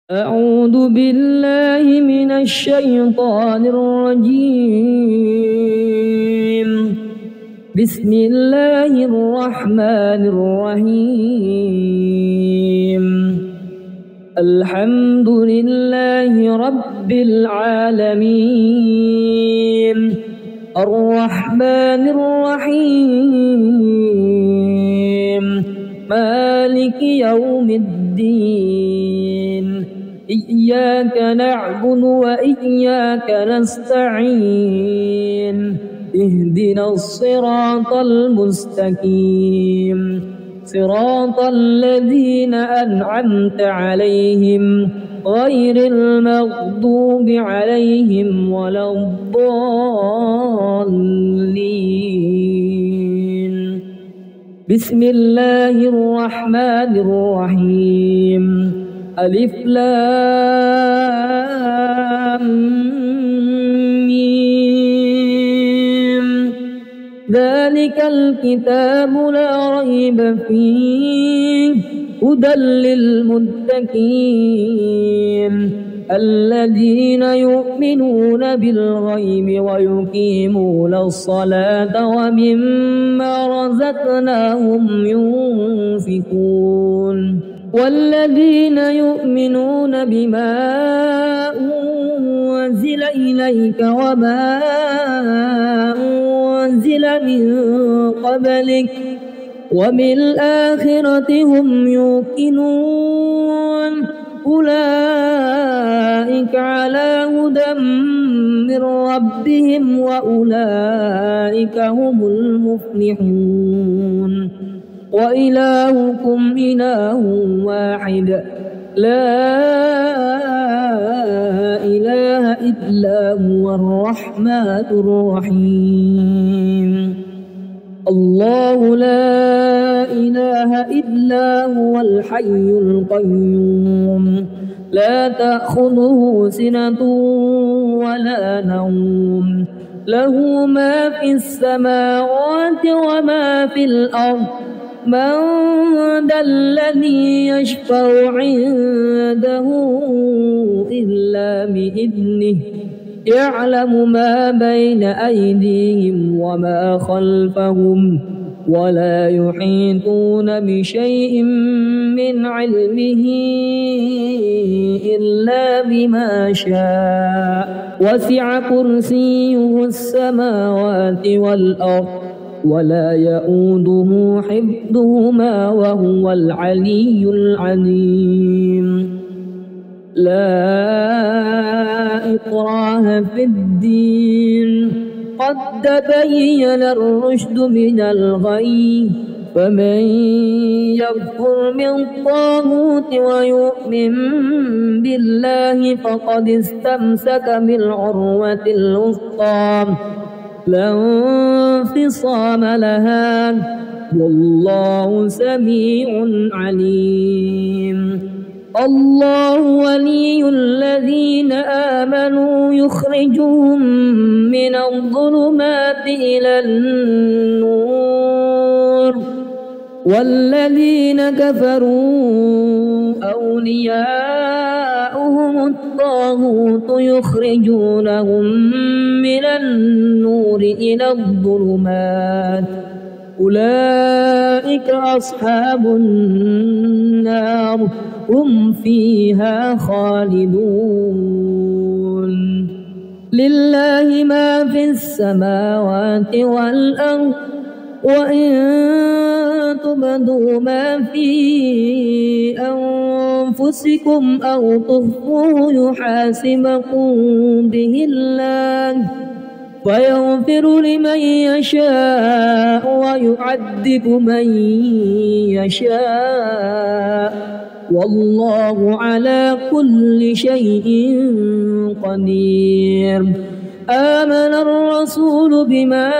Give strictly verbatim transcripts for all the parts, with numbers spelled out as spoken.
أعوذ بالله من الشيطان الرجيم. بسم الله الرحمن الرحيم. الحمد لله رب العالمين الرحمن الرحيم مالك يوم الدين. إياك نعبد وإياك نستعين. اهدنا الصراط المستقيم صراط الذين أنعمت عليهم غير المغضوب عليهم ولا الضالين. بسم الله الرحمن الرحيم. ألف لام ميم. ذلك الكتاب لا ريب فيه هدى للمتقين الذين يؤمنون بالغيب ويقيمون الصلاة ومما رزقناهم ينفقون والذين يؤمنون بما أنزل إليك وما أنزل من قبلك وبالآخرة هم يوقنون أولئك على هدى من ربهم وأولئك هم المفلحون. وإلهكم إله واحد لا إله إلا هو الرحمن الرحيم. الله لا إله إلا هو الحي القيوم لا تأخذه سنة ولا نوم له ما في السماوات وما في الأرض. من ذا الذي يشفع عنده إلا بإذنه يعلم ما بين أيديهم وما خلفهم ولا يحيطون بشيء من علمه إلا بما شاء وسع كرسيه السماوات والأرض ولا يؤوده حفظهما وهو العلي العظيم. لا إكراه في الدين قد تبين الرشد من الغي فمن يكفر بالطاغوت ويؤمن بالله فقد استمسك بالعروة الوثقى لا انفصام لها والله سميع عليم. الله ولي الذين آمنوا يخرجهم من الظلمات إلى النور والذين كفروا أولياؤهم الطاغوت يخرجونهم من النور إلى الظلمات أولئك أصحاب النار هم فيها خالدون. لله ما في السماوات والأرض وإن تبدوا ما في أنفسكم أو تخفوه يحاسبكم به الله فيغفر لمن يشاء ويعذب من يشاء والله على كل شيء قدير. آمن الرسول بما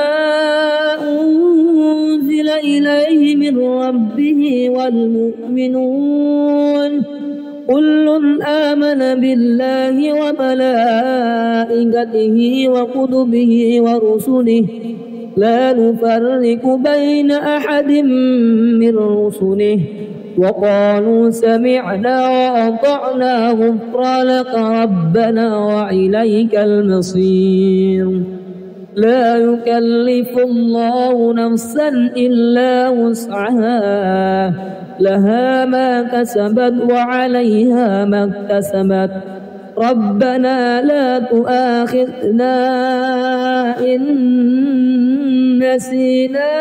أنزل إليه من ربه والمؤمنون كل آمن بالله وملائكته وكتبه ورسله لا نفرق بين أحد من رسله وقالوا سمعنا وأطعنا غفرانك ربنا وإليك المصير. لا يكلف الله نفسا إلا وسعها لها ما كسبت وعليها ما اكتسبت ربنا لا تؤاخذنا إن نسينا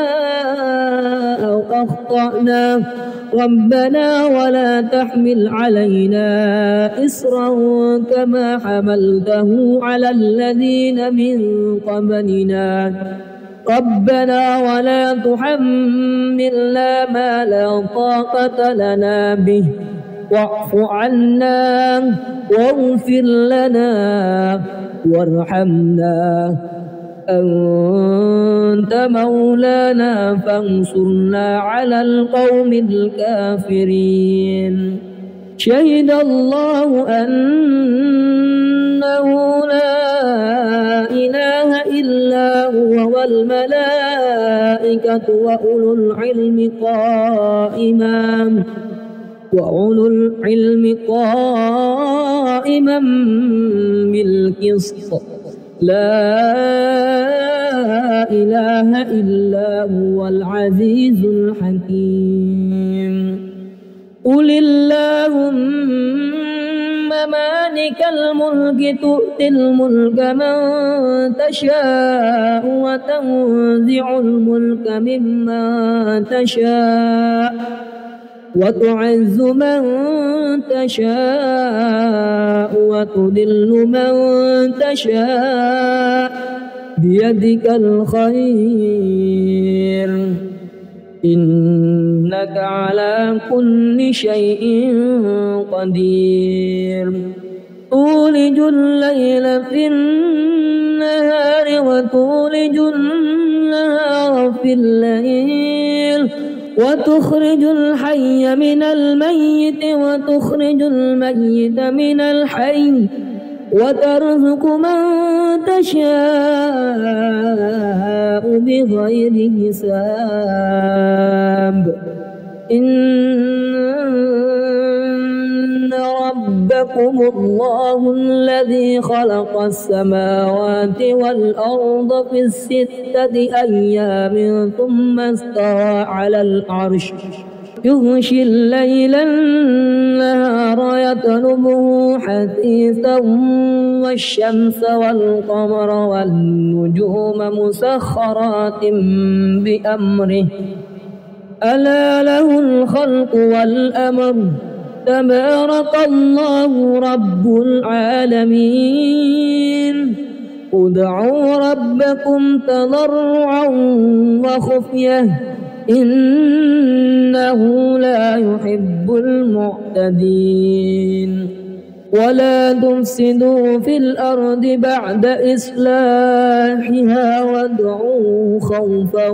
أو أخطأنا ربنا ولا تحمل علينا إصرا كما حملته على الذين من قبلنا ربنا ولا تحملنا ما لا طاقة لنا به واعف عنا واغفر لنا وارحمنا أنت مولانا فانصرنا على القوم الكافرين. شهد الله أنه لا إله إلا هو والملائكة وأولو العلم قائما وأولو العلم قائما بالقسط لا إله إلا هو العزيز الحكيم. قل اللهم مالك الملك تؤتي الملك من تشاء وتنزع الملك ممن تشاء وتعز من تشاء وتذل من تشاء بيدك الخير إنك على كل شيء قدير. تولج الليل في النهار وتولج النهار في الليل وتخرج الحي من الميت وتخرج الميت من الحي وترزق من تشاء بغير حساب. إن ربكم الله الذي خلق السماوات والأرض في ستة أيام ثم استوى على العرش يغشي الليل النهار يطلبه حثيثا والشمس والقمر والنجوم مسخرات بأمره ألا له الخلق والأمر تبارك الله رب العالمين. ادعوا ربكم تضرعا وخفية إنه لا يحب المعتدين. ولا تفسدوا في الأرض بعد إصلاحها وادعوه خوفا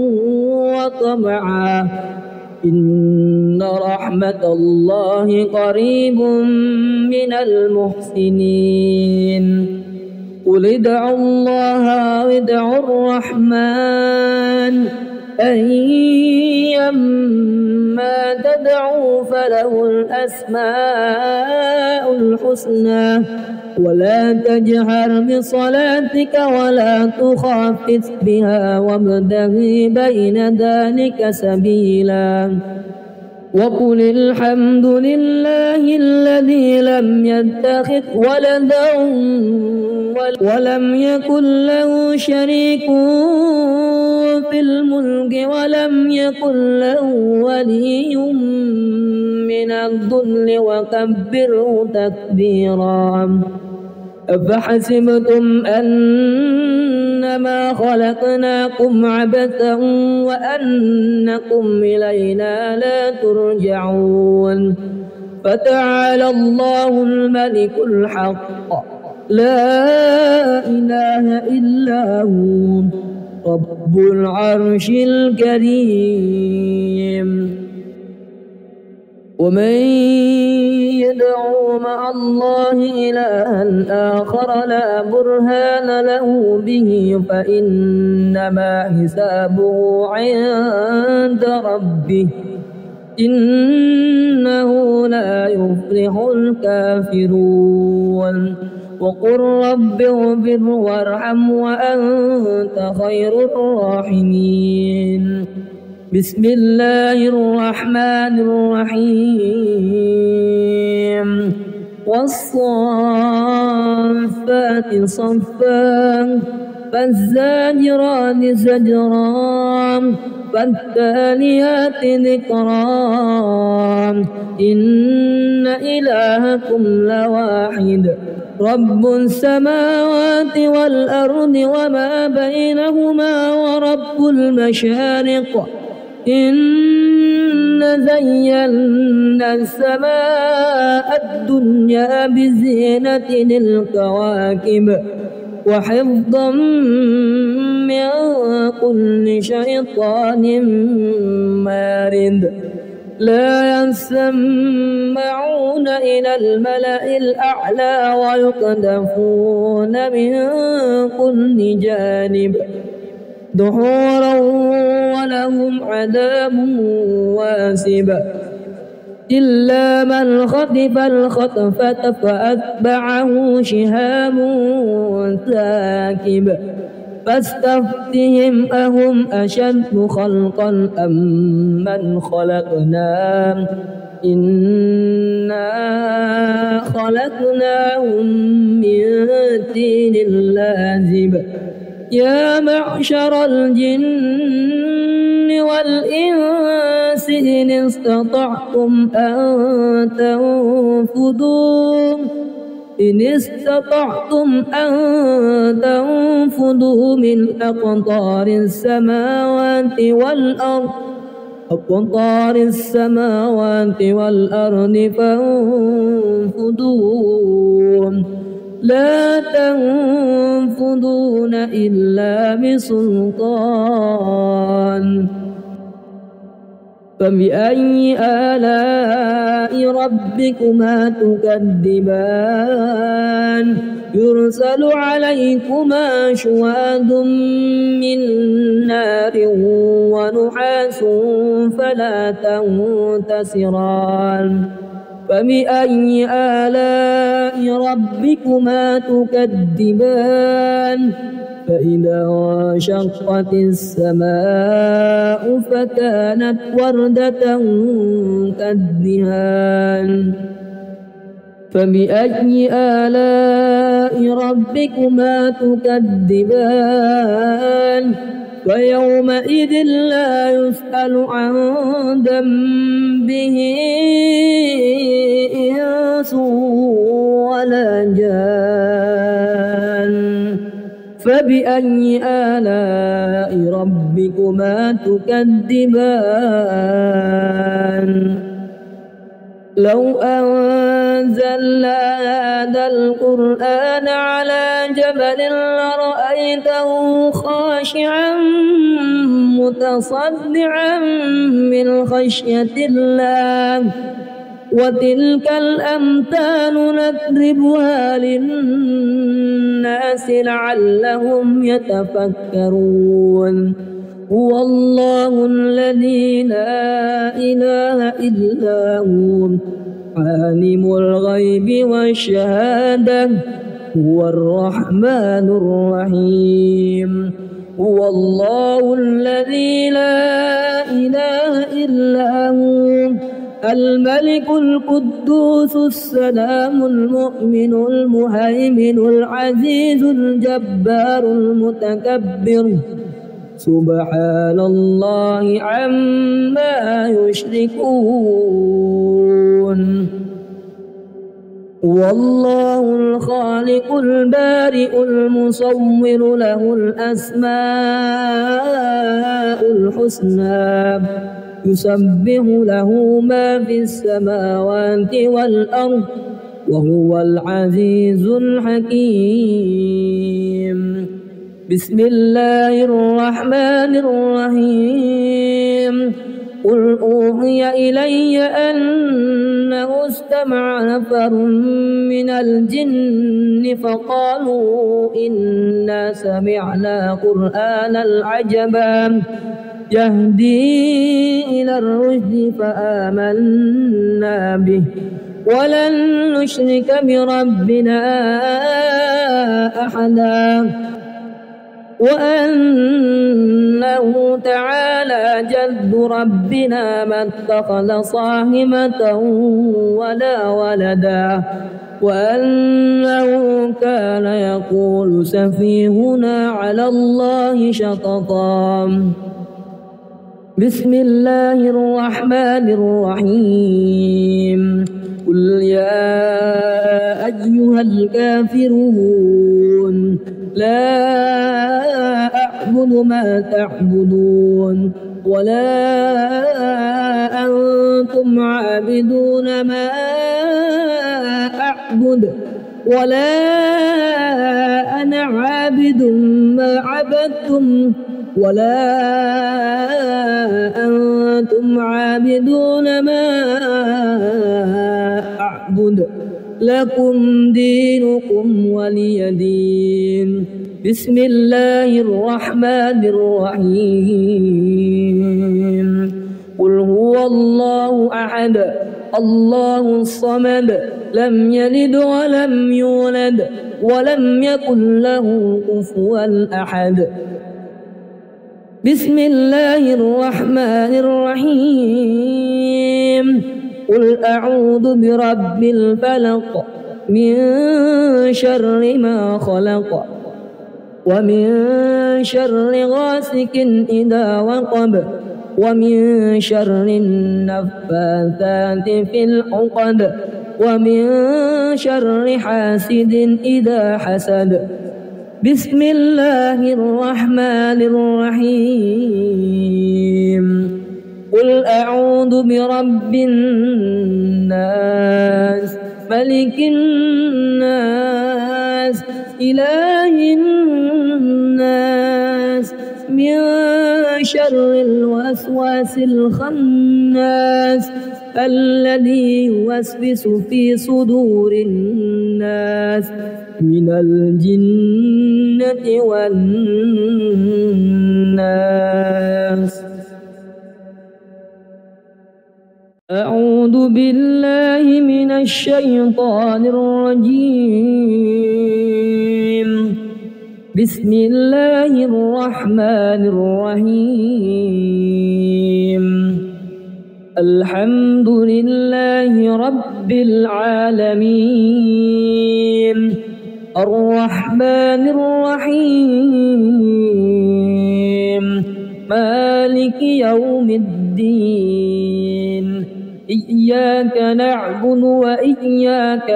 وطمعا إن رحمة الله قريب من المحسنين. قل ادعوا الله وادعوا الرحمن أيما تدعوا فله الأسماء الحسنى ولا تجهر بصلاتك ولا تخافت بها وابتغ بين ذلك سبيلا. وقل الحمد لله الذي لم يتخذ ولدا ولم يكن له شريك في الملك ولم يكن له ولي من الذل وكبره تكبيرا. أفحسبتم أنما خلقناكم عبثا وأنكم إلينا لا ترجعون. فتعالى الله الملك الحق لا إله إلا هو رب العرش الكريم. ومن يدعو مع الله إلها آخر لا برهان له به فإنما حسابه عند ربه إنه لا يفلح الكافرون وقل رب اغفر وارحم وأنت خير الراحمين بسم الله الرحمن الرحيم والصافات صفا فالزاجرات زجرا فالتاليات ذكرا إن إلهكم لواحد رب السماوات والأرض وما بينهما ورب المشارق إن زينا السماء الدنيا بزينة الكواكب وحفظا من كل شيطان مارد لا يسمعون إلى الملأ الأعلى ويقذفون من كل جانب دحورا ولهم عذاب واسب إلا من خطف الخطفة فأتبعه شهاب ثاكب فاستفتهم أهم أشد خلقا أم من خلقنا إنا خلقناهم من طين لازب يا معشر الجن والإنس إن استطعتم أن تنفذوا إن استطعتم أن تنفذوا من أقطار السماوات والأرض أقطار السماوات والأرض فانفذوا لا تنفذون إلا بسلطان فبأي آلاء ربكما تكذبان يرسل عليكما شواظ من نار ونحاس فلا تنتصران فبأي آلاء ربكما تكذبان فإذا انشقت السماء فكانت وردة كالدهان فبأي آلاء ربكما تكذبان ويومئذ لا يسأل عن ذنبه إنس ولا جان فبأي آلاء ربكما تكذبان لو أنزلنا هذا القرآن على جبل لرأيته خاشعا متصدعا من خشية الله وتلك الأمثال نضربها للناس لعلهم يتفكرون هو الله الذي لا إله إلا هو عالم الغيب والشهادة هو الرحمن الرحيم هو الله الذي لا إله إلا هو الملك القدوس السلام المؤمن المهيمن العزيز الجبار المتكبر سبحان الله عما يشركون والله الخالق البارئ المصور له الأسماء الحسنى يسبح له ما في السماوات والأرض وهو العزيز الحكيم بسم الله الرحمن الرحيم قل أوحي إلي أنه استمع نفر من الجن فقالوا إنا سمعنا قرآنا عجبا يهدي إلى الرشد فآمنا به ولن نشرك بربنا أحدا وأنه تعالى جد ربنا ما اتخذ صاحبة ولا ولدا وأنه كان يقول سفيهنا على الله شططا. بسم الله الرحمن الرحيم. قل يا أيها الكافرون لا أعبد ما تعبدون ولا أنتم عابدون ما أعبد ولا أنا عابد ما عبدتم ولا أنتم عابدون ما أعبد لكم دينكم ولي دين. بسم الله الرحمن الرحيم. قل هو الله أحد الله الصمد لم يلد ولم يولد ولم يكن له كفوا أحد. بسم الله الرحمن الرحيم. قل أعوذ برب الفلق من شر ما خلق ومن شر غاسق إذا وقب ومن شر النفاثات في العقد ومن شر حاسد إذا حسد. بسم الله الرحمن الرحيم. قل أعوذ برب الناس ملك الناس إله الناس من شر الوسواس الخناس الذي يوسوس في صدور الناس من الجنة والناس. أعوذ بالله من الشيطان الرجيم. بسم الله الرحمن الرحيم. الحمد لله رب العالمين الرحمن الرحيم مالك يوم الدين إياك نعبد وإياك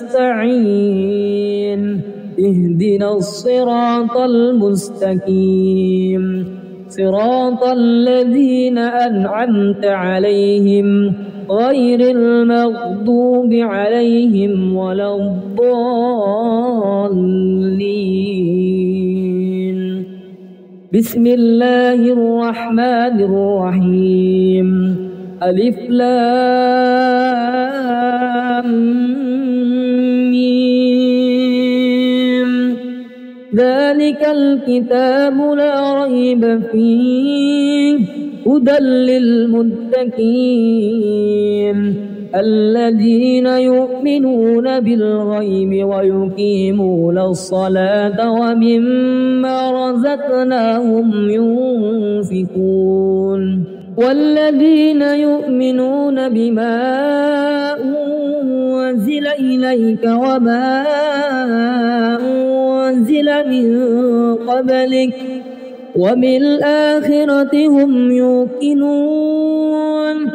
نستعين اهدنا الصراط المستقيم صراط الذين أنعمت عليهم غير المغضوب عليهم ولا الضالين. بسم الله الرحمن الرحيم. ألف لام ميم ذلك الكتاب لا ريب فيه هدى للمتقين الذين يؤمنون بالغيب ويقيمون الصلاة ومما رزقناهم ينفقون والذين يؤمنون بما أنزل إليك وما أنزل من قبلك وبالآخرة هم يوقنون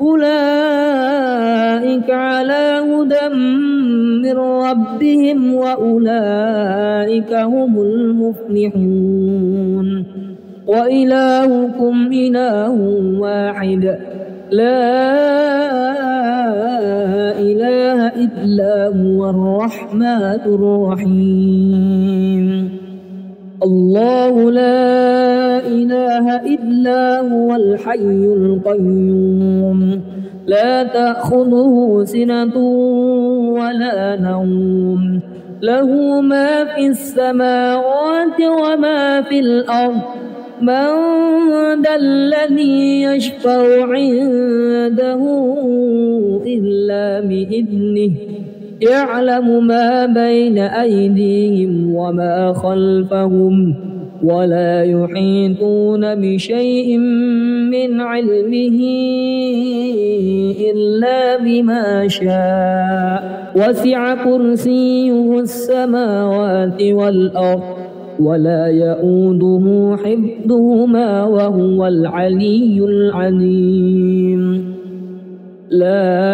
أولئك على هدى من ربهم وأولئك هم المفلحون. وإلهكم إله واحد لا إله إلا هو الرحمن الرحيم. الله لا إله إلا هو الحي القيوم لا تأخذه سنة ولا نوم له ما في السماوات وما في الأرض من ذا الذي يشفع عنده إلا بإذنه يعلم ما بين أيديهم وما خلفهم ولا يحيطون بشيء من علمه إلا بما شاء وسع كرسيه السماوات والأرض ولا يؤوده حفظهما وهو العلي العظيم. لا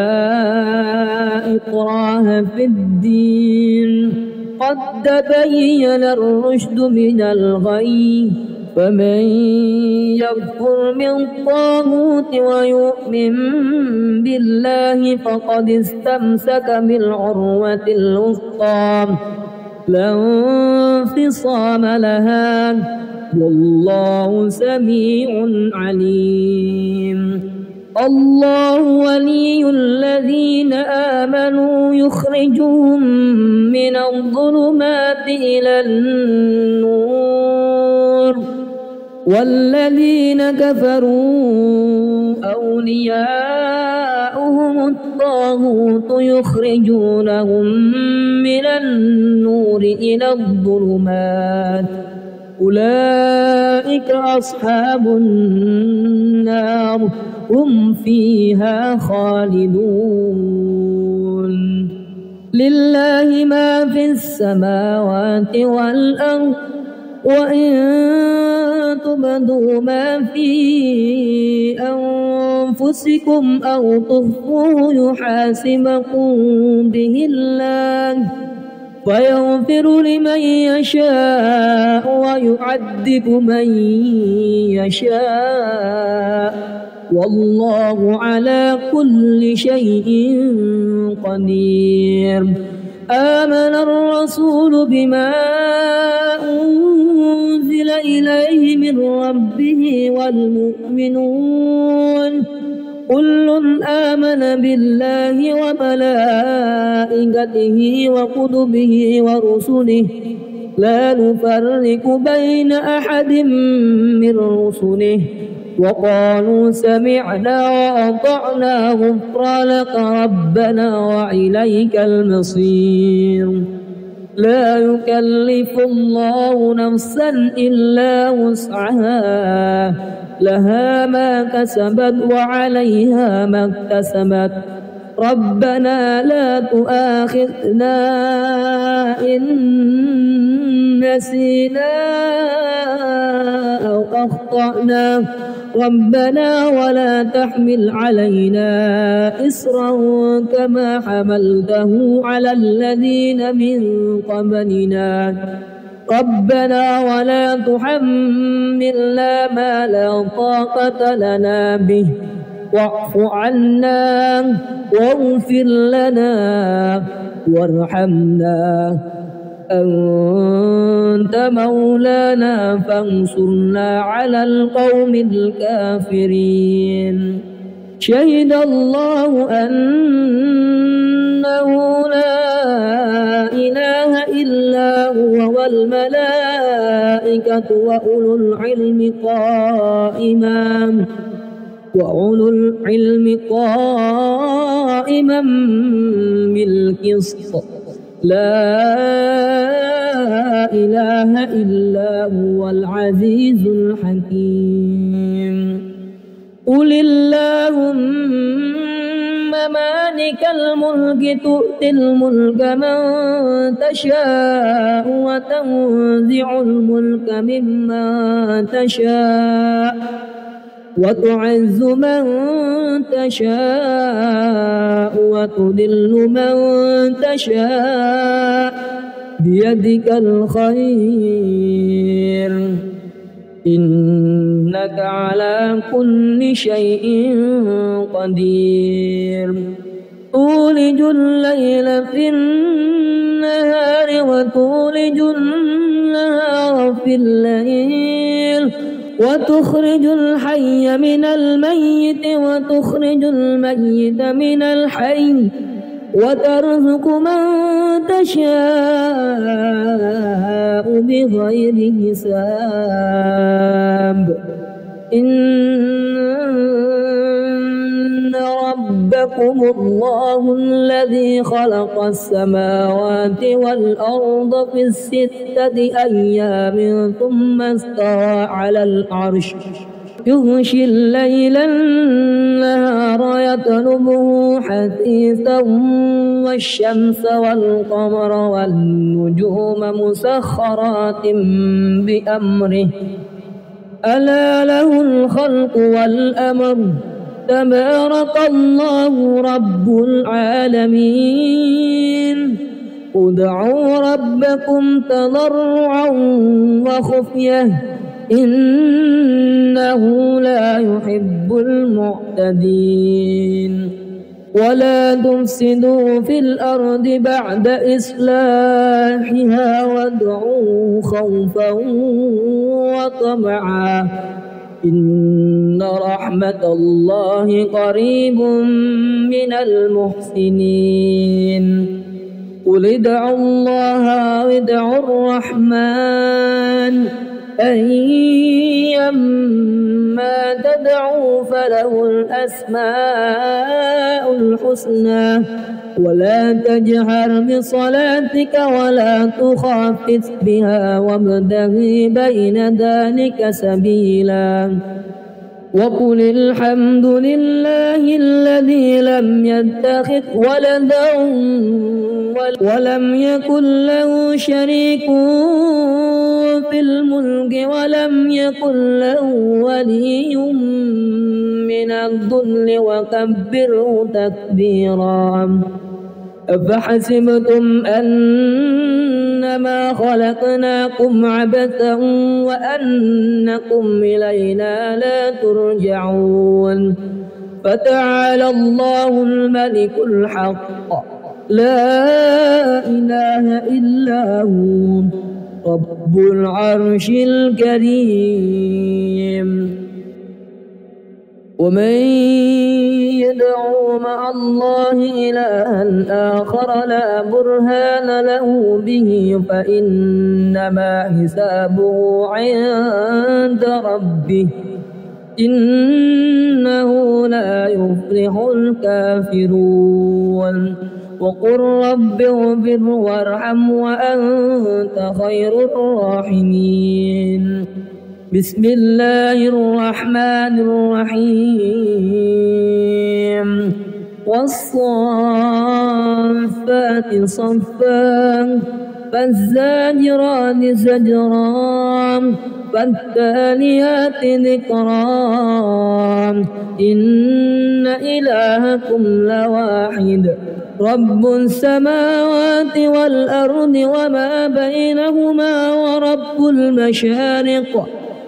إكراه في الدين قد تبين الرشد من الغي فمن يكفر بالطاغوت ويؤمن بالله فقد استمسك بالعروة الوثقى لا انفصام لها والله سميع عليم. الله ولي الذين آمنوا يخرجهم من الظلمات إلى النور والذين كفروا أولياؤهم الطاغوت يخرجونهم من النور إلى الظلمات أولئك أصحاب النار هم فيها خالدون. لله ما في السماوات والأرض وإن تبدوا ما في أنفسكم أو تخفوه يحاسبكم به الله فيغفر لمن يشاء ويعذب من يشاء والله على كل شيء قدير. آمن الرسول بما أنزل إليه من ربه والمؤمنون كل آمن بالله وملائكته وكتبه ورسله لا نفرق بين أحد من رسله وقالوا سمعنا وأطعنا غفرانك ربنا وإليك المصير. لا يكلف الله نفسا إلا وسعها لها ما كسبت وعليها ما اكتسبت ربنا لا تؤاخذنا إن نسينا أو أخطأنا ربنا ولا تحمل علينا إصرا كما حملته على الذين من قبلنا ربنا ولا تحملنا ما لا طاقة لنا به واعف عنا واغفر لنا وارحمنا أنت مولانا فانصرنا على القوم الكافرين. شهد الله أنه لا إله إلا هو والملائكة وأولو العلم قائما وأولو العلم قائما بالقسط لا إله إلا هو العزيز الحكيم. قل اللهم مالك الملك تؤتي الملك من تشاء وتنزع الملك ممن تشاء وتعز من تشاء وتذل من تشاء بيدك الخير إنك على كل شيء قدير. تولج الليل في النهار وتولج النهار في الليل وتخرج الحي من الميت وتخرج الميت من الحي وترزق من تشاء بغير حساب. إن ربكم الله الذي خلق السماوات والأرض في ستة أيام ثم استوى على العرش يغشي الليل النهار يطلبه حثيثا والشمس والقمر والنجوم مسخرات بأمره ألا له الخلق والأمر تبارك الله رب العالمين. ادعوا ربكم تضرعا وخفية إنه لا يحب المعتدين. ولا تفسدوا في الأرض بعد إصلاحها وادعوه خوفا وطمعا إن رحمة الله قريب من المحسنين. قل ادعوا الله وادعوا الرحمن أيما تدعوا فله الأسماء الحسنى ولا تجهر بصلاتك ولا تخافت بها وابتغ بين ذلك سبيلا. وقل الحمد لله الذي لم يتخذ ولدا ولم يكن له شريك في الملك ولم يكن له ولي من الذل وكبره تكبيرا. أفحسبتم أنما خلقناكم عبثا وأنكم إلينا لا ترجعون. فتعالى الله الملك الحق لا إله إلا هو رب العرش الكريم. ومن يدعو مع الله إلها آخر لا برهان له به فإنما حسابه عند ربه إنه لا يفلح الكافرون. وقل رب اغفر وارحم وأنت خير الراحمين. بسم الله الرحمن الرحيم. والصافات صفا فالزاجرات زجرا فالتاليات ذكرا إن إلهكم لواحد رب السماوات والأرض وما بينهما ورب المشارق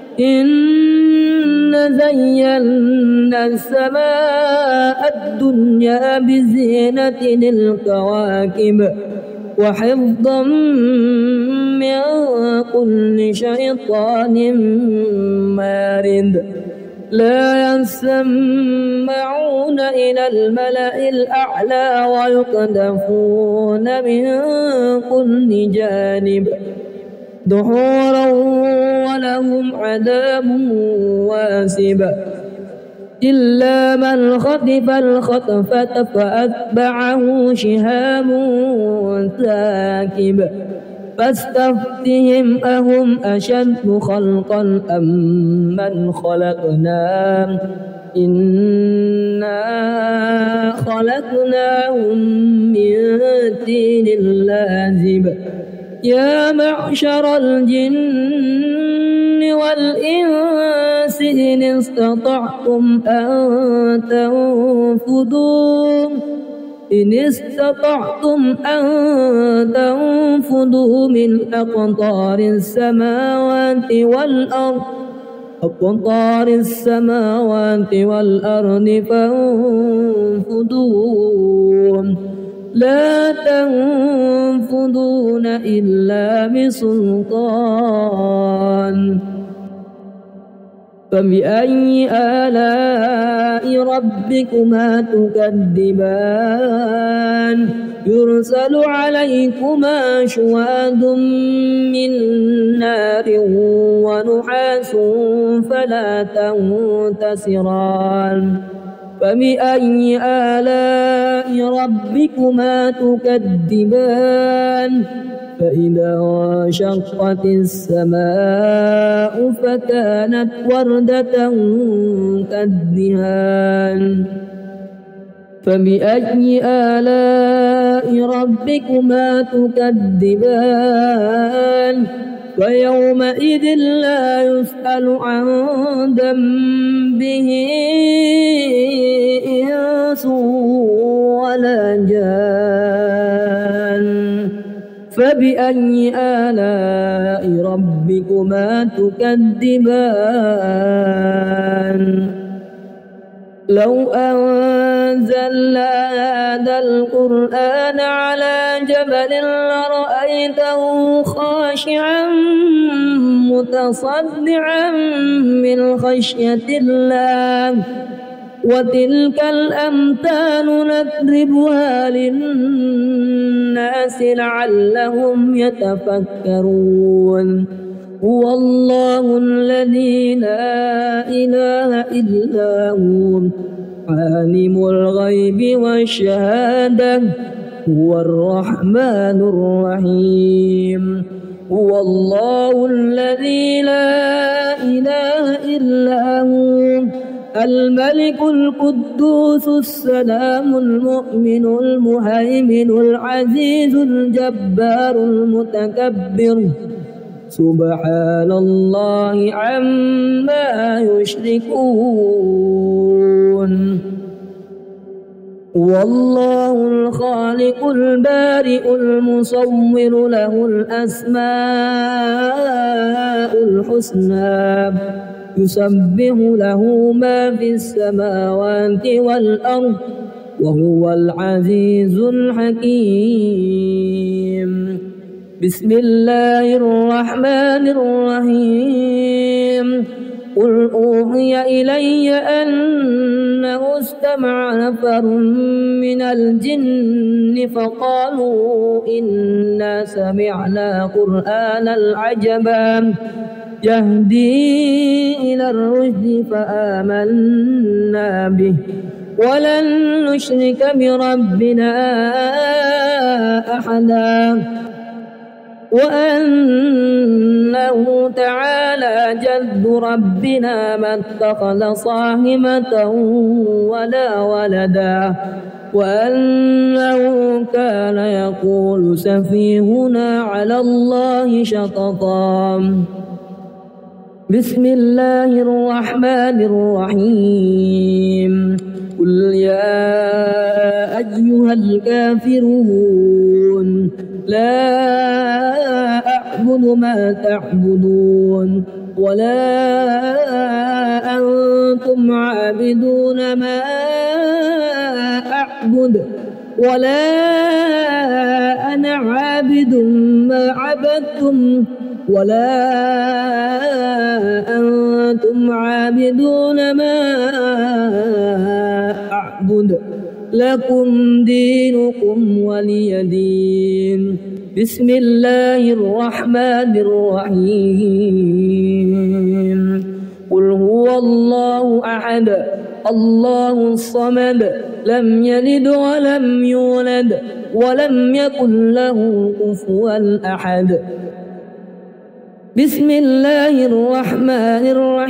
إن زينا السماء الدنيا بزينة الكواكب وحفظا من كل شيطان مارد. لا يسمعون إلى الملأ الأعلى ويقذفون من كل جانب دحورا ولهم عذاب واسب. إلا من خطف الخطفة فأتبعه شهاب ثاكب. فاستفتهم أهم أشد خلقا أم من خلقنا إنا خلقناهم من طين لازب. يا معشر الجن والإنس إن استطعتم أن تنفذوا إن استطعتم أن تنفذوا من أقطار السماوات والأرض أقطار السماوات والأرض فانفذوا لا تنفذون إلا بسلطان. فبأي آلاء ربكما تكذبان يرسل عليكما شواظ من نار ونحاس فلا تنتصران فبأي آلاء ربكما تكذبان فإذا انشقت السماء فكانت وردة كالدهان فبأي آلاء ربكما تكذبان فيومئذ لا يسأل عن ذنبه إنس ولا جان فبأي آلاء ربكما تكذبان لو أنزلنا هذا القرآن على جبل لرأيته خاشعا متصدعا من خشية الله وتلك الأمثال نضربها للناس لعلهم يتفكرون هو الله الذي لا إله إلا هو عالم الغيب والشهادة هو الرحمن الرحيم هو الله الذي لا إله إلا هو الملك القدوس السلام المؤمن المهيمن العزيز الجبار المتكبر سبحان الله عما يشركون والله الخالق البارئ المصور له الأسماء الحسنى يسبح له ما في السماوات والأرض وهو العزيز الحكيم بسم الله الرحمن الرحيم قل أوحي إلي أنه استمع نفر من الجن فقالوا إنا سمعنا قرآنا عجبا يهدي إلى الرشد فآمنا به ولن نشرك بربنا أحدا وأنه تعالى جد ربنا ما اتخذ صاحبة ولا ولدا وأنه كان يقول سفيهنا على الله شططا بسم الله الرحمن الرحيم قل يا أيها الكافرون لا أعبد ما تعبدون ولا أنتم عابدون ما أعبد ولا أنا عابد ما عبدتم ولا أنتم عابدون ما أعبد لكم دينكم ولي دين بسم الله الرحمن الرحيم قل هو الله أحد الله الصمد لم يلد ولم يولد ولم يكن له كفوا أحد بسم الله الرحمن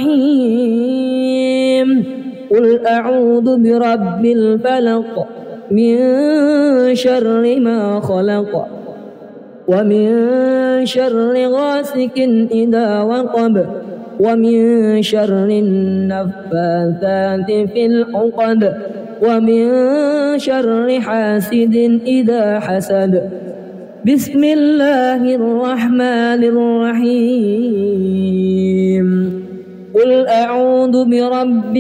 الرحيم قل أعوذ برب الفلق من شر ما خلق ومن شر غاسق إذا وقب ومن شر النفاثات في العقد ومن شر حاسد إذا حسد بسم الله الرحمن الرحيم قل أعوذ برب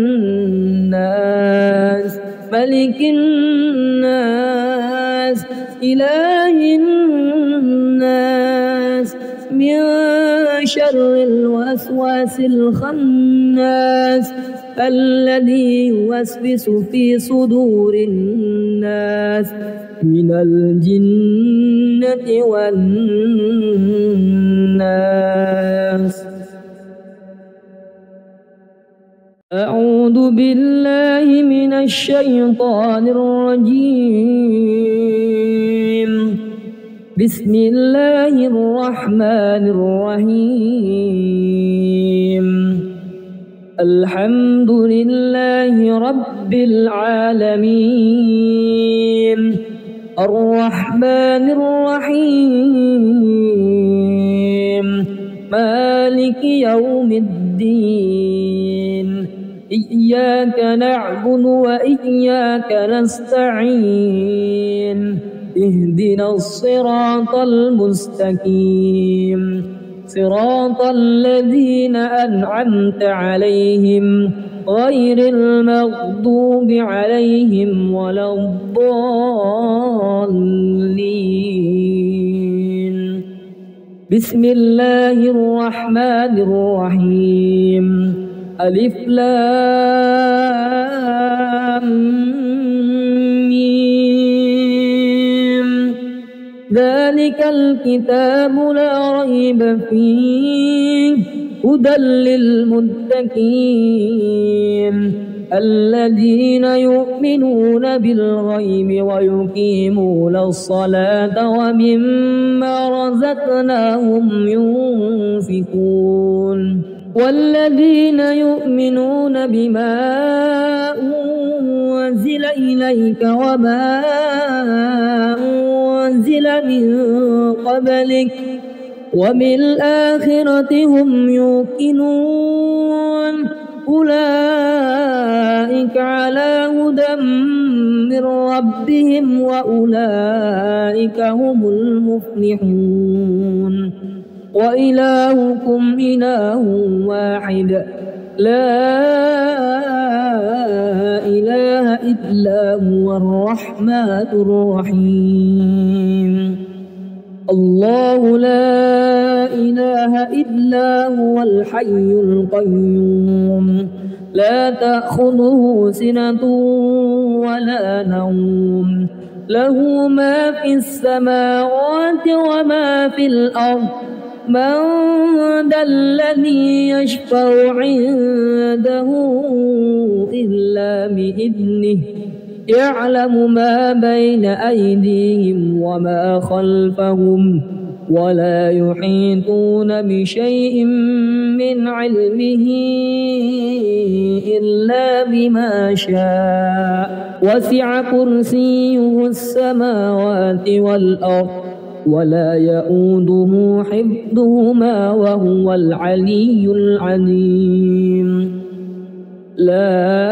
الناس ملك الناس إله الناس من شر الوسواس الخناس الذي يوسوس في صدور الناس من الجنة والناس. أعوذ بالله من الشيطان الرجيم. بسم الله الرحمن الرحيم. الحمد لله رب العالمين الرحمن الرحيم مالك يوم الدين إياك نعبد وإياك نستعين اهدنا الصراط المستقيم صراط الذين أنعمت عليهم غير المغضوب عليهم ولا الضالين. بسم الله الرحمن الرحيم. ألف لام ميم ذلك الكتاب لا ريب فيه هدى للمتقين الذين يؤمنون بالغيب ويقيمون الصلاة ومما رزقناهم ينفقون والذين يؤمنون بما أنزل إليك وما أنزل من قبلك وبالآخرة هم يوقنون أولئك على هدى من ربهم وأولئك هم المفلحون. وإلهكم إله واحد لا إله إلا هو الرحمن الرحيم. الله لا إله إلا هو الحي القيوم لا تأخذه سنة ولا نوم له ما في السماوات وما في الأرض من ذا الذي يشفع عنده إلا بإذنه يعلم ما بين أيديهم وما خلفهم ولا يحيطون بشيء من علمه إلا بما شاء وسع كرسيه السماوات والأرض ولا يؤوده حفظهما وهو العلي العظيم. لا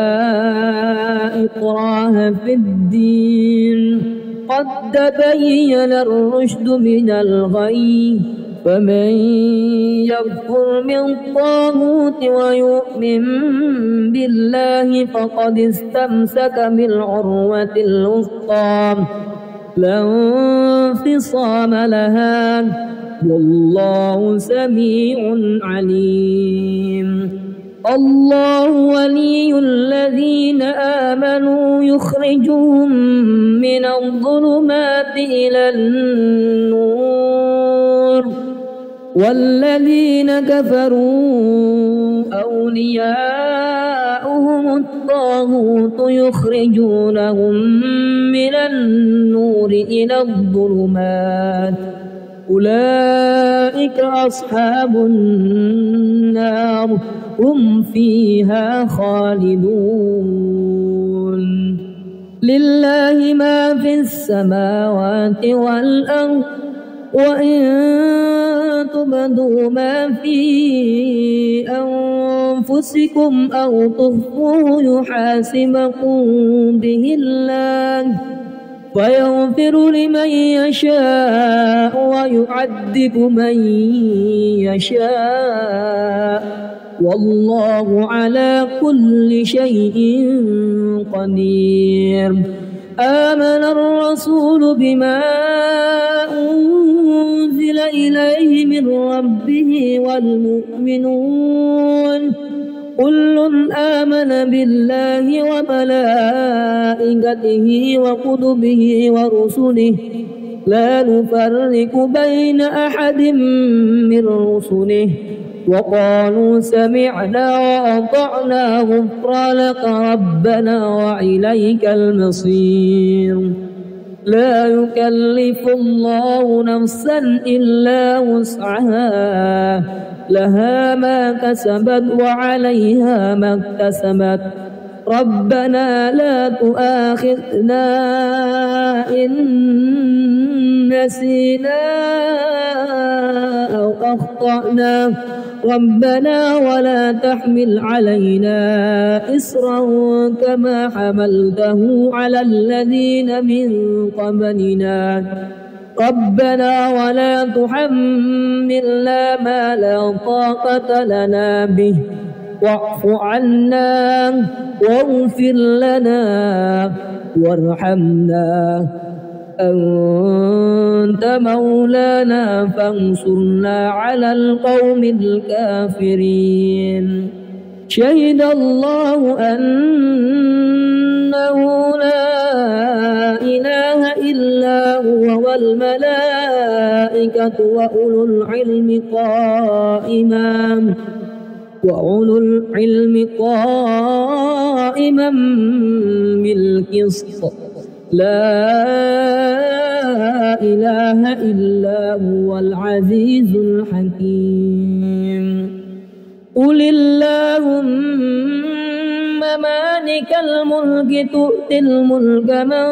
إكراه في الدين قد تبين الرشد من الغي فمن يكفر بالطاغوت ويؤمن بالله فقد استمسك بالعروة الوثقى لا انفصام لها والله سميع عليم. الله ولي الذين آمنوا يخرجهم من الظلمات إلى النور والذين كفروا أولياؤهم الطاغوت يخرجونهم من النور إلى الظلمات أولئك أصحاب النار هم فيها خالدون. لله ما في السماوات والأرض وإن تبدوا ما في أنفسكم أو تخفوه يحاسبكم به الله فيغفر لمن يشاء ويعذب من يشاء والله على كل شيء قدير. آمن الرسول بما أنزل إليه من ربه والمؤمنون كل آمن بالله وملائكته وكتبه ورسله لا نفرق بين أحد من رسله وقالوا سمعنا وأطعنا غفرانك ربنا وإليك المصير لا يكلف الله نفسا إلا وسعها لها ما كسبت وعليها ما اكتسبت ربنا لا تؤاخذنا إن نسينا أو أخطأنا ربنا ولا تحمل علينا إصرا كما حملته على الذين من قبلنا ربنا ولا تحملنا ما لا طاقة لنا به واعف عنا واغفر لنا وارحمنا أنت مولانا فانصرنا على القوم الكافرين شهد الله أنه لا إله إلا هو والملائكة وأولو العلم قائما وأولو العلم قائما بالقسط لا إله إلا هو العزيز الحكيم قل اللهم مالك الملك تؤتي الملك من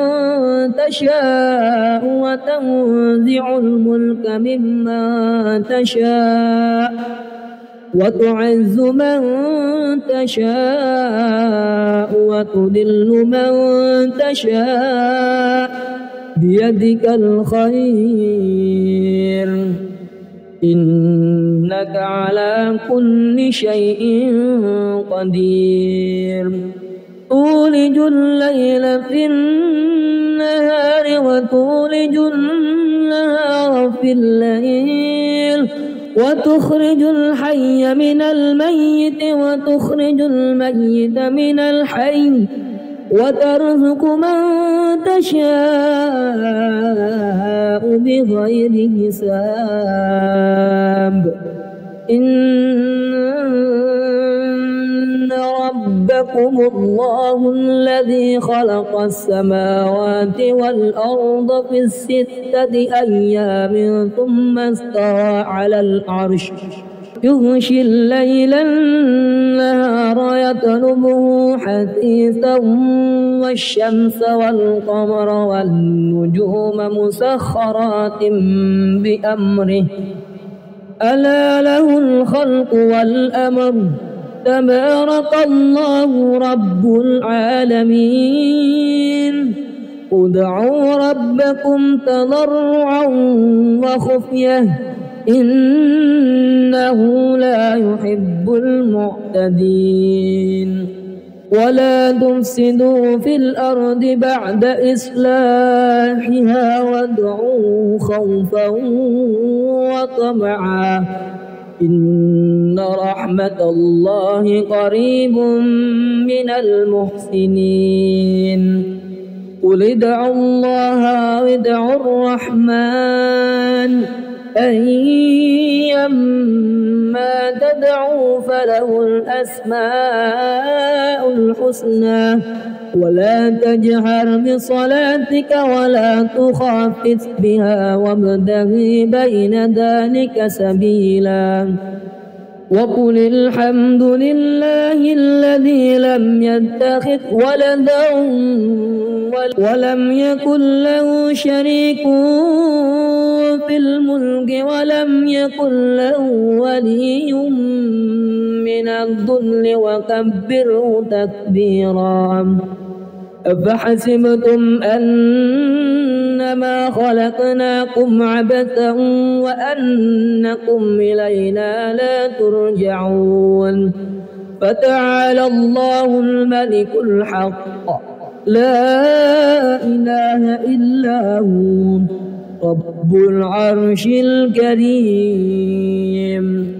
تشاء وتنزع الملك ممن تشاء وتعز من تشاء وتذل من تشاء بيدك الخير إنك على كل شيء قدير تولج الليل في النهار وتولج النهار في الليل وتخرج الحي من الميت وتخرج الميت من الحي وترزق من تشاء بغير حساب إن ربكم الله الذي خلق السماوات والأرض في ستة أيام ثم استوى على العرش يغشي الليل النهار يطلبه حثيثا والشمس والقمر والنجوم مسخرات بأمره ألا له الخلق والأمر تبارك الله رب العالمين ادعوا ربكم تضرعا وخفية إنه لا يحب المعتدين ولا تفسدوا في الأرض بعد إصلاحها وادعوه خوفا وطمعا إن رحمة الله قريب من المحسنين قل ادعوا الله وادعوا الرحمن أيما تدعوا فله الأسماء الحسنى ولا تجهر بصلاتك ولا تخافت بها وابتغ بين ذلك سبيلا وقل الحمد لله الذي لم يتخذ ولدا ولم يكن له شريك في الملك ولم يكن له ولي من الذل وكبره تكبيرا أفحسبتم أنما خلقناكم عبثا وأنكم إلينا لا ترجعون فتعالى الله الملك الحق لا إله إلا هو رب العرش الكريم.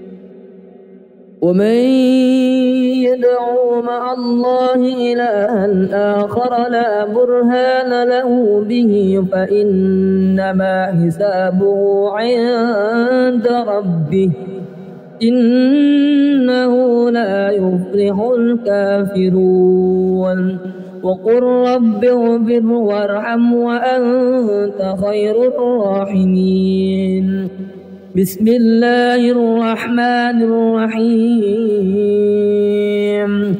ومن يدعو مع الله إلها آخر لا برهان له به فإنما حسابه عند ربه إنه لا يفلح الكافرون. وقل رب اغفر وارحم وأنت خير الراحمين. بسم الله الرحمن الرحيم.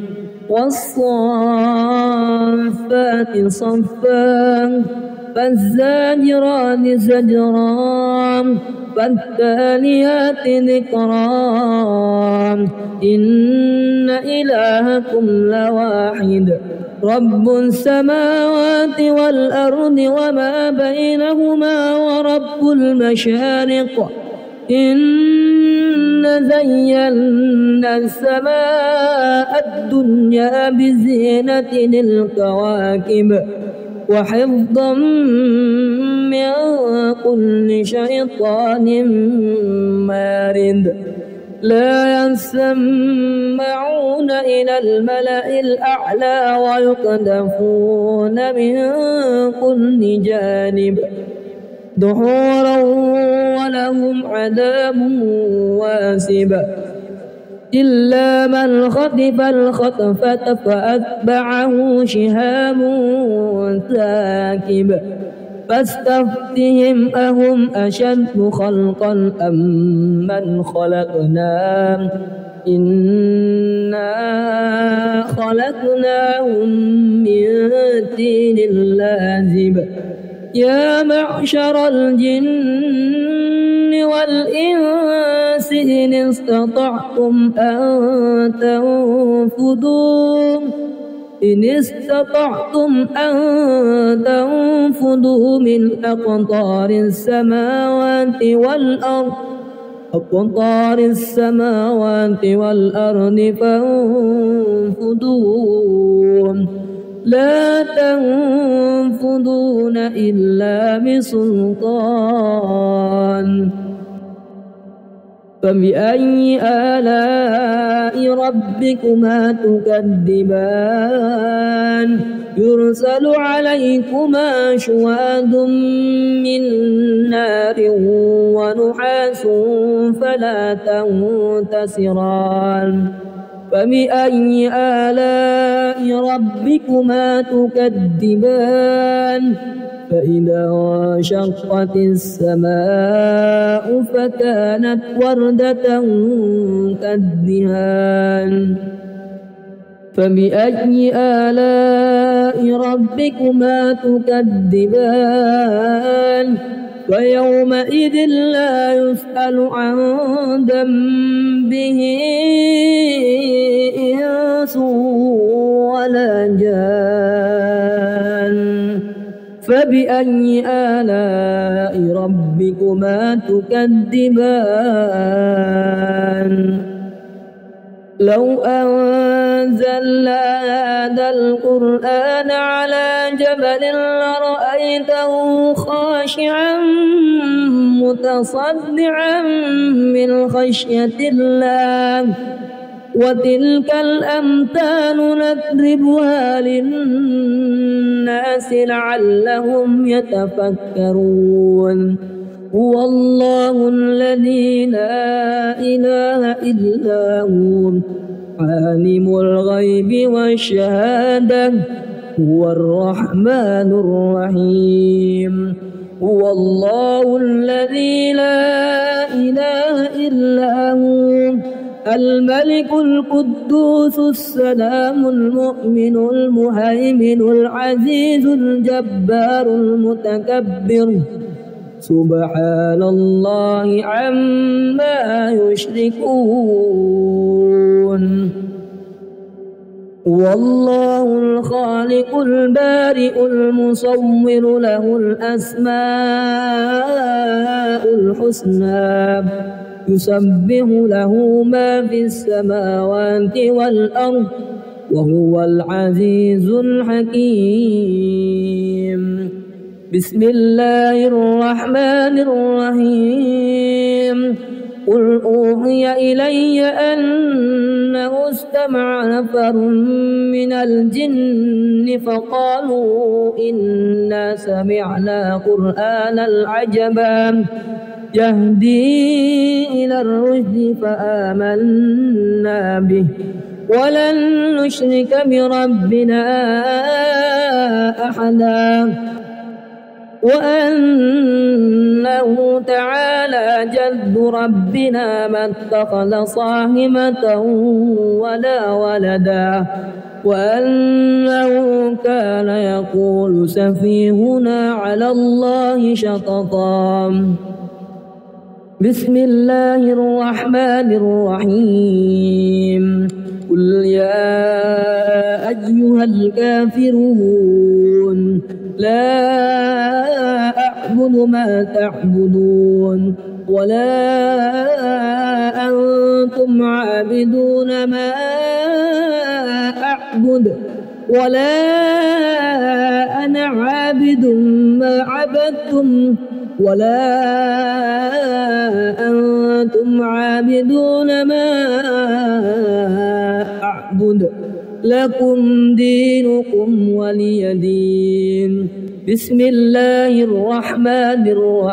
والصافات صفا فالزاجرات زجرا فالتاليات ذكرا إن إلهكم لواحد رب السماوات والأرض وما بينهما ورب المشارق إن زينا السماء الدنيا بزينة الكواكب وحفظا من كل شيطان مارد لا يسمعون إلى الملأ الأعلى ويقذفون من كل جانب دحورا ولهم عذاب واسب إلا من خطف الخطفة فأتبعه شهاب ثاقب فاستفتهم أهم أشد خلقا أم من خلقنا إنا خلقناهم من طين لازب يا معشر الجن والإنس إن استطعتم أن تنفذوا إن استطعتم أن تنفذوا من أقطار السماوات والأرض أقطار السماوات والأرض فانفذوا لا تنفذون إلا بسلطان. فبأي آلاء ربكما تكذبان يرسل عليكما شواظ من نار ونحاس فلا تنتصران. فبأي آلاء ربكما تكذبان فإذا انشقت السماء فكانت وردة كالدهان. فبأي آلاء ربكما تكذبان فيومئذ لا يسأل عن ذنبه إنس ولا جان. فبأي آلاء ربكما تكذبان لو أنزلنا هذا القرآن على جبل لرأيته خاشعا متصدعا من خشية الله وتلك الأمثال نضربها للناس لعلهم يتفكرون. هو الله الذي لا إله إلا هو عالم الغيب والشهادة هو الرحمن الرحيم. هو الله الذي لا إله إلا هو الملك القدوس السلام المؤمن المهيمن العزيز الجبار المتكبر سبحان الله عما يشركون. والله الخالق البارئ المصور له الأسماء الحسنى يسبح له ما في السماوات والأرض وهو العزيز الحكيم. بسم الله الرحمن الرحيم قل أوحي إلي أنه استمع نفر من الجن فقالوا إنا سمعنا قرآنا عجبا يهدي إلى الرشد فآمنا به ولن نشرك بربنا أحدا وأنه تعالى جد ربنا ما اتخذ صاحبة ولا ولدا وأنه كان يقول سفيهنا على الله شططا بسم الله الرحمن الرحيم قل يا أيها الكافرون لا أعبد ما تعبدون ولا أنتم عابدون ما أعبد ولا أنا عابد ما عبدتم ولا أنتم عابدون ما أعبد لكم دينكم ولي دين بسم الله الرحمن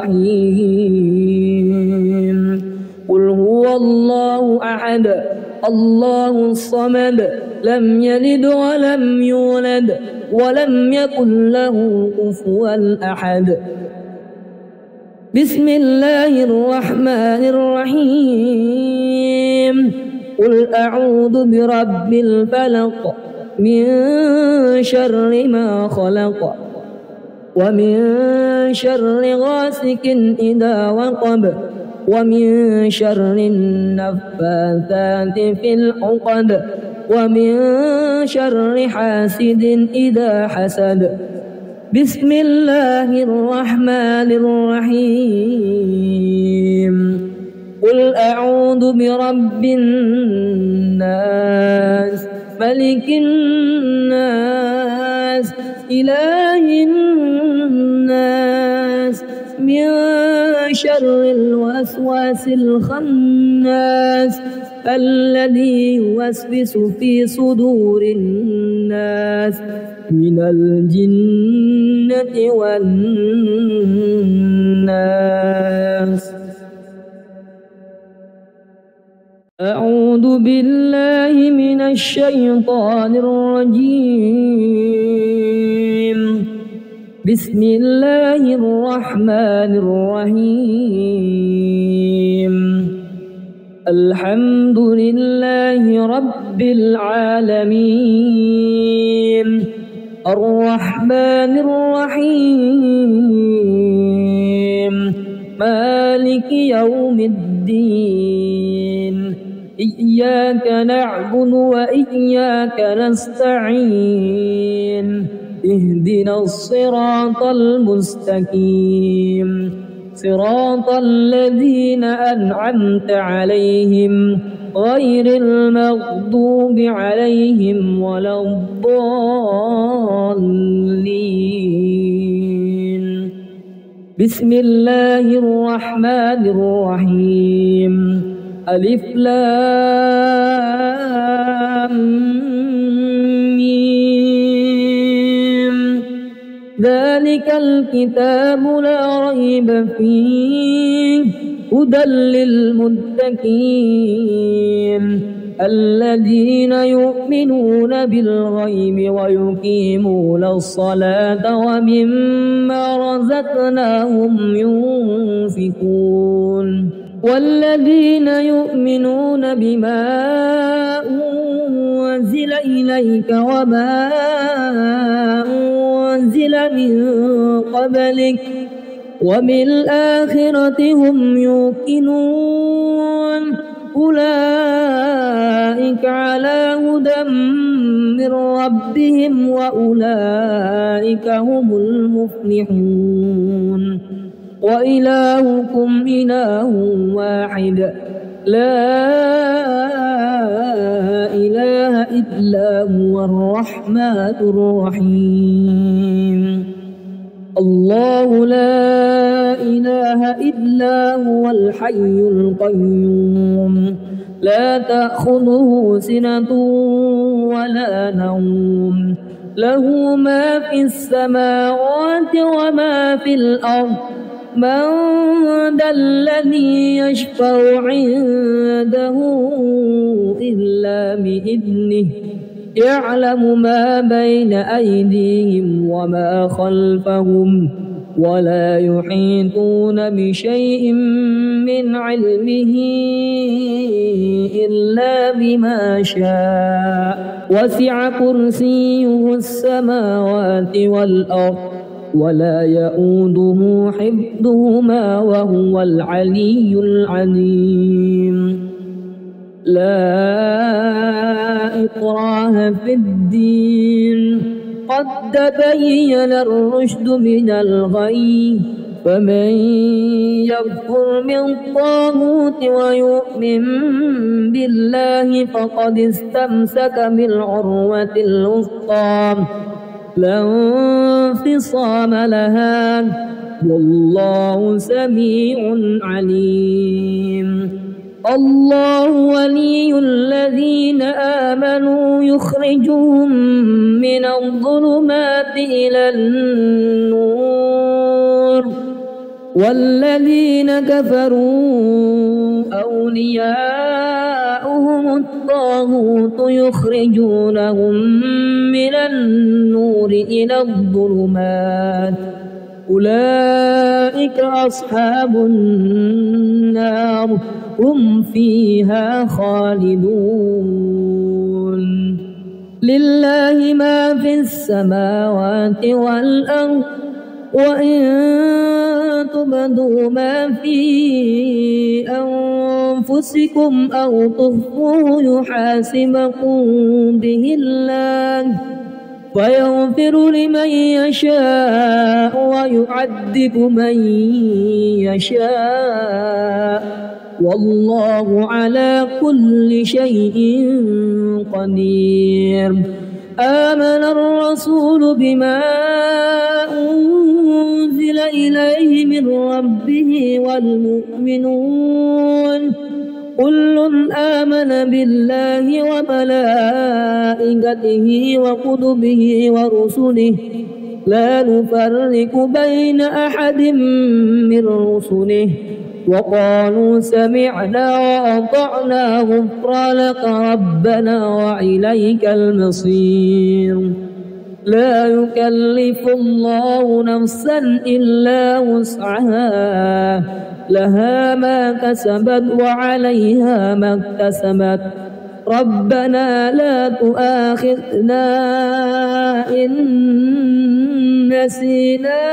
الرحيم قل هو الله أحد الله الصمد لم يلد ولم يولد ولم يكن له كفوا أحد بسم الله الرحمن الرحيم قل أعوذ برب الفلق من شر ما خلق ومن شر غاسق إذا وقب ومن شر النفاثات في العقد ومن شر حاسد إذا حسد بسم الله الرحمن الرحيم قل أعوذ برب الناس ملك الناس إله الناس من شر الوسواس الخناس الذي يوسوس في صدور الناس من الجنة والناس أعوذ بالله من الشيطان الرجيم بسم الله الرحمن الرحيم الحمد لله رب العالمين الرحمن الرحيم مالك يوم الدين إياك نعبد وإياك نستعين اهدنا الصراط المستقيم صراط الذين أنعمت عليهم غير المغضوب عليهم ولا الضالين بسم الله الرحمن الرحيم ألف لام ميم ذلك الكتاب لا ريب فيه هدى للمتقين الذين يؤمنون بالغيب ويقيمون الصلاة ومما رزقناهم ينفقون والذين يؤمنون بما أنزل إليك وما أنزل من قبلك وبالآخرة هم يوقنون أولئك على هدى من ربهم وأولئك هم المفلحون وإلهكم إله واحد لا إله إلا هو الرحمن الرحيم الله لا إله إلا هو الحي القيوم لا تأخذه سنة ولا نوم له ما في السماوات وما في الأرض من ذا الذي يشفع عنده إلا بإذنه يعلم ما بين أيديهم وما خلفهم ولا يحيطون بشيء من علمه إلا بما شاء وسع كرسيه السماوات والأرض ولا يؤوده حفظهما وهو العلي العظيم لا إكراه في الدين قد تبين الرشد من الغي فمن يكفر بالطاغوت ويؤمن بالله فقد استمسك بالعروة الوثقى لا انفصام لها والله سميع عليم الله ولي الذين آمنوا يخرجهم من الظلمات إلى النور والذين كفروا أولياؤهم الطاغوت يخرجونهم من النور إلى الظلمات أولئك أصحاب النار هم فيها خالدون لله ما في السماوات والأرض وإن تبدوا ما في أنفسكم أو تخفوه يحاسبكم به الله فيغفر لمن يشاء ويعذب من يشاء والله على كل شيء قدير آمن الرسول بما أنزل إليه من ربه والمؤمنون كل آمن بالله وملائكته وكتبه ورسله لا نفرق بين أحد من رسله وقالوا سمعنا وأطعنا غفرانك ربنا وإليك المصير لا يكلف الله نفسا إلا وسعها لها ما كسبت وعليها ما اكتسبت ربنا لا تؤاخذنا إن نسينا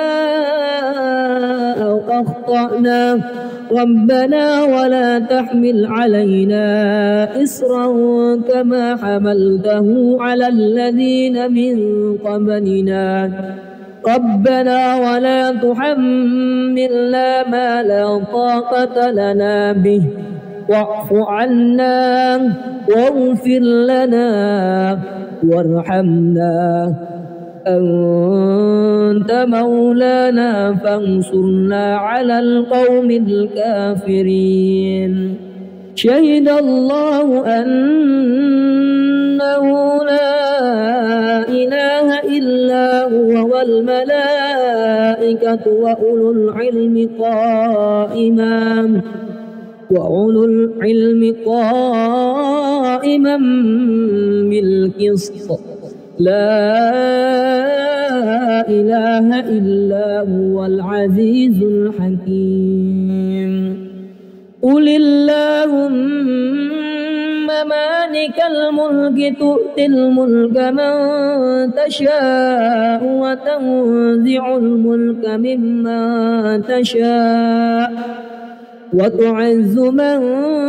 أو أخطأنا ربنا ولا تحمل علينا إصرا كما حملته على الذين من قبلنا ربنا ولا تحملنا ما لا طاقة لنا به واعف عنا واغفر لنا وارحمنا أنت مولانا فانصرنا على القوم الكافرين شهد الله أنه لا إله إلا هو والملائكة وأولو العلم قائما وأولو العلم قائما بالقسط لا إله إلا هو العزيز الحكيم قل اللهم مالك الملك تؤتي الملك من تشاء وتنزع الملك ممن تشاء وتعز من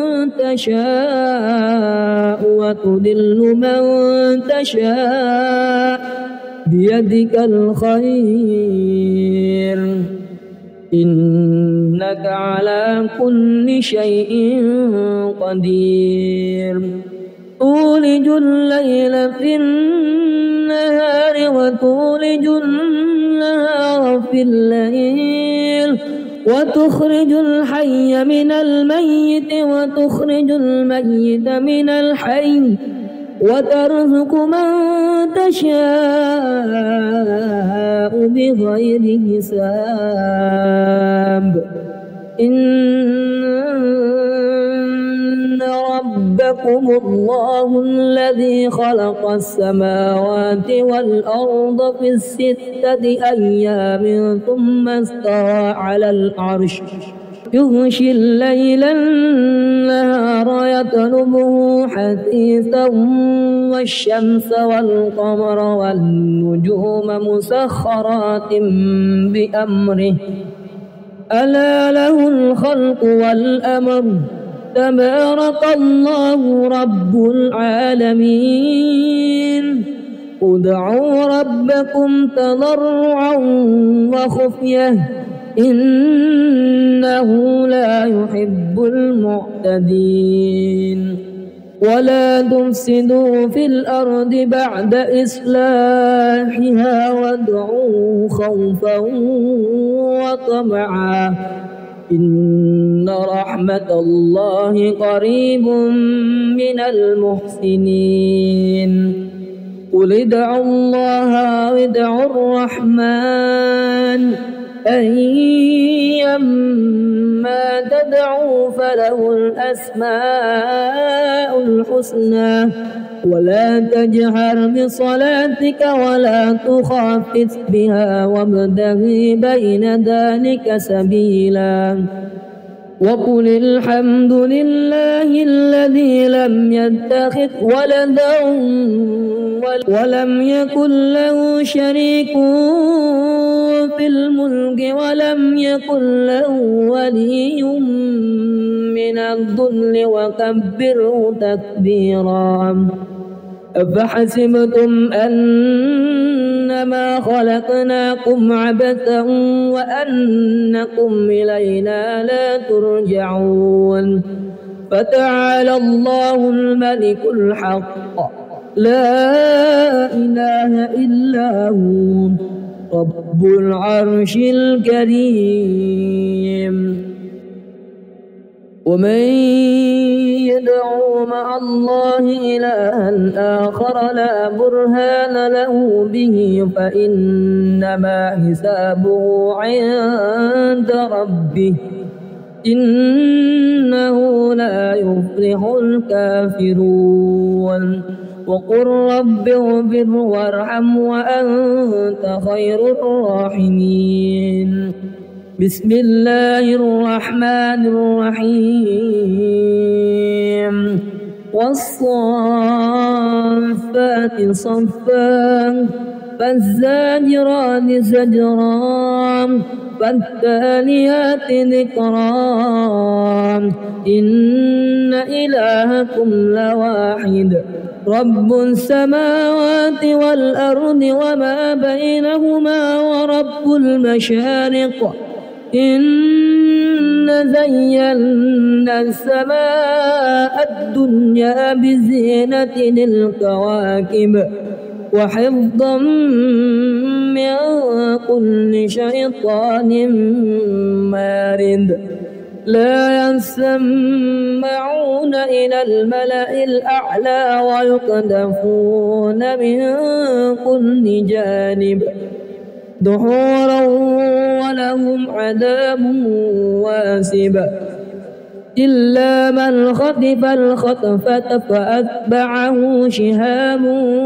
تشاء وتذل من تشاء بيدك الخير إنك على كل شيء قدير تولج الليل في النهار وتولج النهار في الليل وتخرج الحي من الميت وتخرج الميت من الحي وترزق من تشاء بغير حساب إن ربكم الله الذي خلق السماوات والأرض في ستة أيام ثم استوى على العرش يغشي الليل النهار يطلبه حثيثا والشمس والقمر والنجوم مسخرات بأمره ألا له الخلق والأمر تبارك الله رب العالمين ادعوا ربكم تضرعا وخفية إنه لا يحب المعتدين ولا تفسدوا في الأرض بعد إصلاحها وادعوه خوفا وطمعا إن رحمة الله قريب من المحسنين قل ادعوا الله وادعوا الرحمن أيما تدعوا فله الأسماء الحسنى ولا تجهر بصلاتك ولا تخافت بها وابتغ بين ذلك سبيلا وقل الحمد لله الذي لم يتخذ ولدا ولم يكن له شريك في الملك ولم يكن له ولي من الذل وكبره تكبيرا أفحسبتم أنما خلقناكم عبثا وأنكم إلينا لا ترجعون فتعالى الله الملك الحق لا إله إلا هو رب العرش الكريم ومن يدعو مع الله إلها آخر لا برهان له به فإنما حسابه عند ربه إنه لا يفلح الكافرون وقل رب اغفر وارحم وأنت خير الراحمين بسم الله الرحمن الرحيم والصافات صفا فالزاجرات زجرا فالتاليات ذكرا إن إلهكم لواحد رب السماوات والأرض وما بينهما ورب المشارق إن زينا السماء الدنيا بزينة الكواكب وحفظا من كل شيطان مارد لا يسمعون إلى الملأ الأعلى ويقذفون من كل جانب دحورا ولهم عذاب واسب إلا من خطف الخطفة فأتبعه شهاب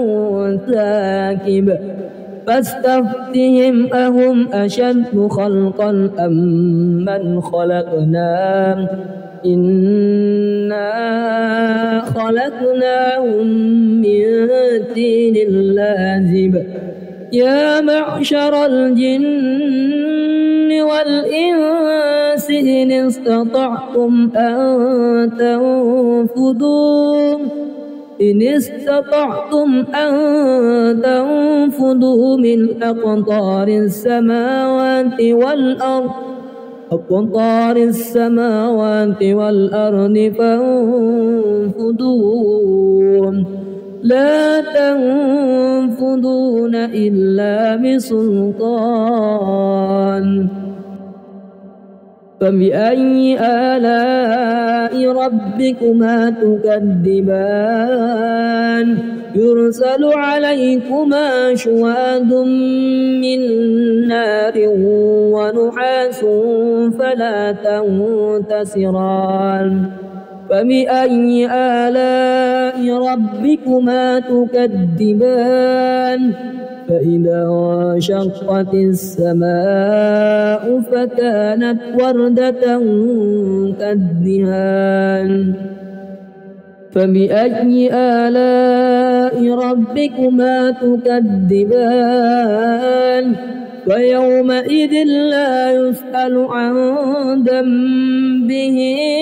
ثاكب فاستفتهم أهم أشد خلقا أم من خلقنا إنا خلقناهم من طين لازب يا معشر الجن والإنس إن استطعتم أن تنفذوا إن استطعتم أن تنفذوا من أقطار السماوات والأرض أقطار السماوات والأرض فانفذوا لا تنفذون إلا بسلطان فبأي آلاء ربكما تكذبان يرسل عليكما شواظ من نار ونحاس فلا تنتصران فبأي آلاء ربكما تكذبان فإذا انشقت السماء فكانت وردة كالدهان فبأي آلاء ربكما تكذبان فيومئذ لا يسأل عن ذنبه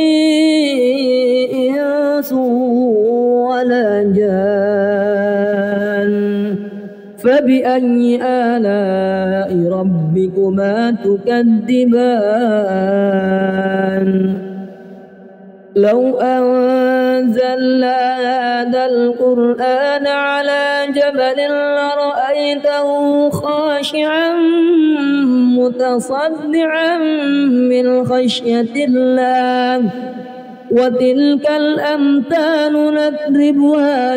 إنس ولا جان فبأي آلاء ربكما تكذبان لو أنزلنا هذا القرآن على جبل لرأيته خاشعا متصدعا من خشية الله وتلك الأمثال نضربها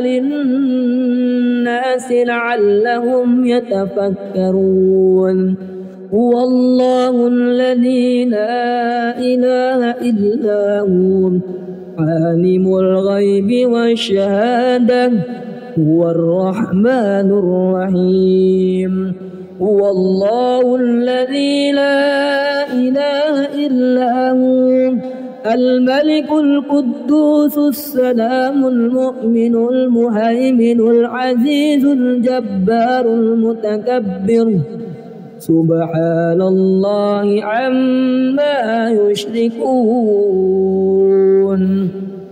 للناس لعلهم يتفكرون هو الله الذي لا إله إلا هو عالم الغيب والشهادة هو الرحمن الرحيم هو الله الذي لا إله إلا هو الملك القدوس السلام المؤمن المهيمن العزيز الجبار المتكبر سبحان الله عما يشركون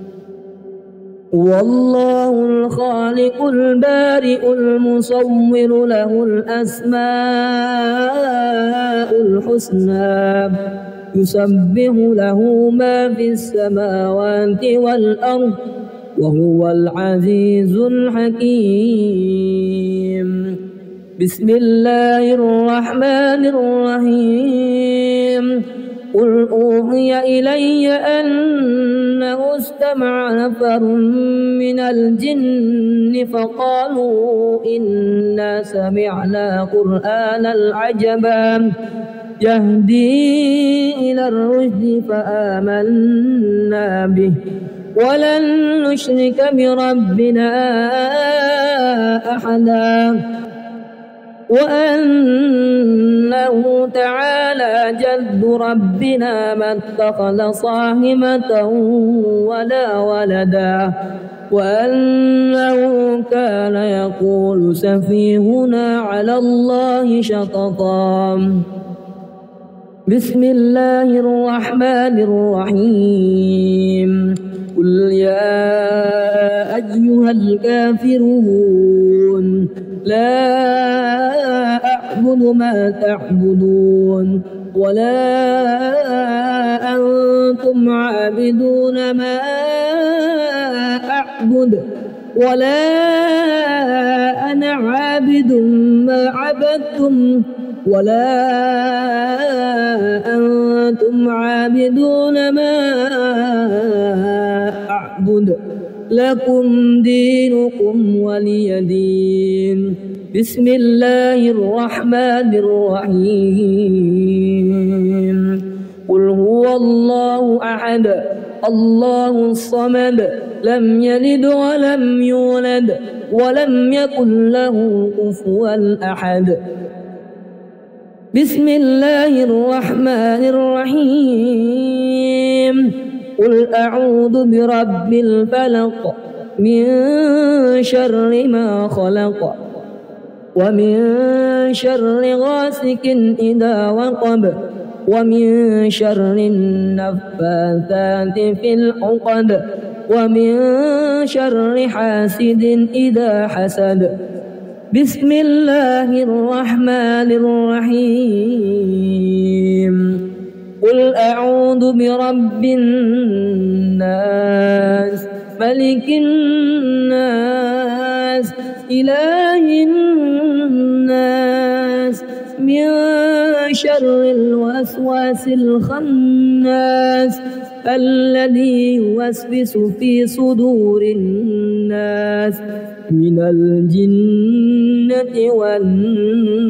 والله الخالق البارئ المصور له الأسماء الحسنى يسبح له ما في السماوات والأرض وهو العزيز الحكيم بسم الله الرحمن الرحيم قل أوحي إلي أنه استمع نفر من الجن فقالوا إنا سمعنا قرآنا عجبا يهدي إلى الرشد فآمنا به ولن نشرك بربنا أحدا وأنه تعالى جد ربنا ما اتخذ صاحبة ولا ولدا وأنه كان يقول سفيهنا على الله شططا بسم الله الرحمن الرحيم قل يا أيها الكافرون لا أعبد ما تعبدون ولا أنتم عابدون ما أعبد ولا أنا عابد ما عبدتم ولا أنتم عابدون ما أعبد لكم دينكم ولي دين بسم الله الرحمن الرحيم قل هو الله أحد الله الصمد لم يلد ولم يولد ولم يكن له كفوا أحد بسم الله الرحمن الرحيم قل أعوذ برب الفلق من شر ما خلق ومن شر غاسق إذا وقب ومن شر النفاثات في العقد ومن شر حاسد إذا حسد بسم الله الرحمن الرحيم قل أعوذ برب الناس ملك الناس إله الناس من شر الوسواس الخناس الذي يوسوس في صدور الناس من الجنة والناس.